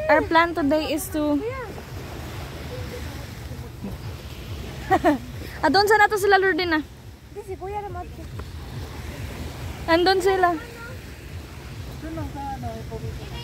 Our plan today is to... Doon sana to sila Lordine. Hindi, si Kuya naman. Andun sila. Doon lang sa ano,